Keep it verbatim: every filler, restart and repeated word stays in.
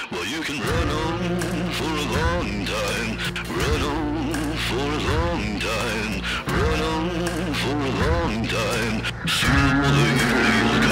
Well, you can run on for a long time, run on for a long time, run on for a long time. Feel the